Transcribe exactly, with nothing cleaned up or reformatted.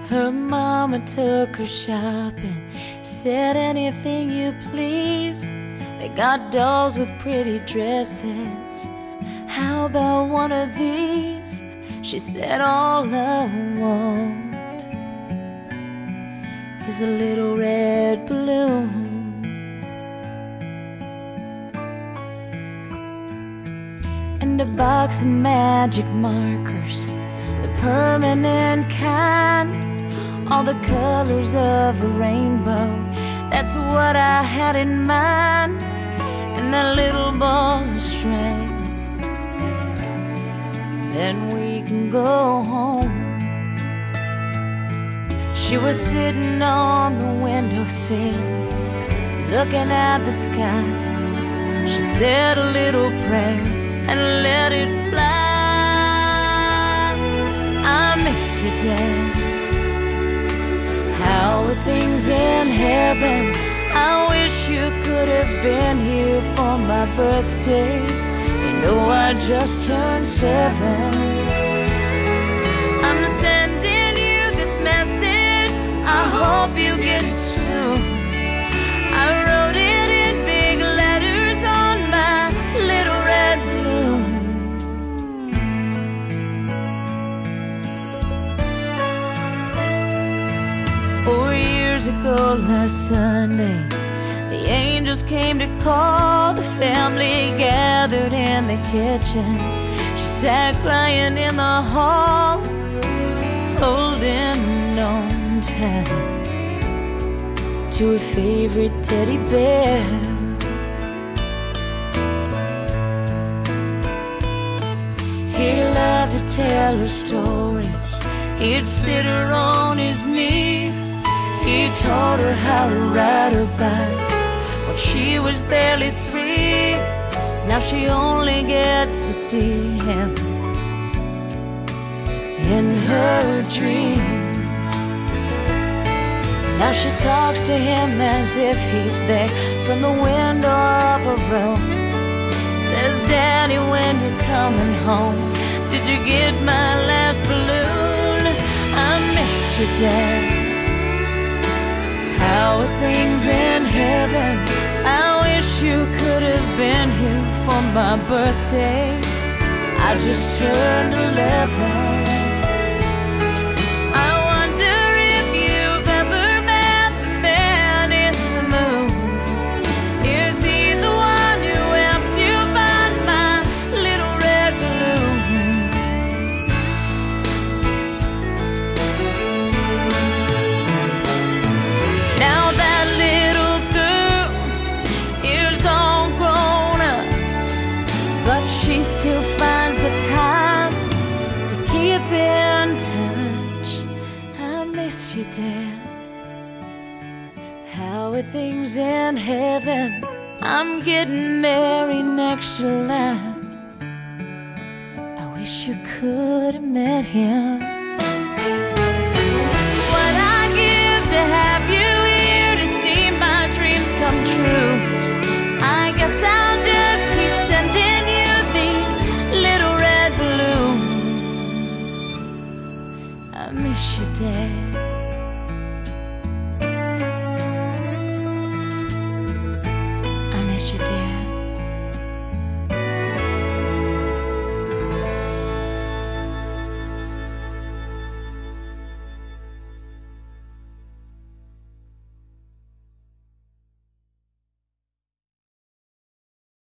Her mama took her shopping, said anything you please. They got dolls with pretty dresses. How about one of these? She said, all I want is a little red balloon. And a box of magic markers, the permanent kind, all the colors of the rainbow, that's what I had in mind. And that little ball of string, then we can go home. She was sitting on the windowsill, looking at the sky. She said a little prayer and let it fly. I miss you, Dad. How are things in heaven? I wish you could have been here for my birthday. You know I just turned seven. I'm sending you this message, I hope you get it too. I wrote it in big letters on my little red balloon. Four years ago last Sunday, the angels came to call. The family gathered in the kitchen. She sat crying in the hall, holding on tight to her favorite teddy bear. He loved to tell her stories. He'd sit her on his knee. He taught her how to ride her bike when she was barely three. Now she only gets to see him in her dreams. Now she talks to him as if he's there from the window of her room. Says, Daddy, when you're coming home, did you get my last balloon? I miss you, Dad. How are things in heaven? I wish you could have been here for my birthday. I just turned eleven. I wonder if you've ever met the man in the moon. Is he the one who helps you find my little red balloons? Now that little girl is all grown up, but she still finds the time to keep in touch. I miss you, Dad. How are things in heaven? I'm getting married next July. I wish you could have met him.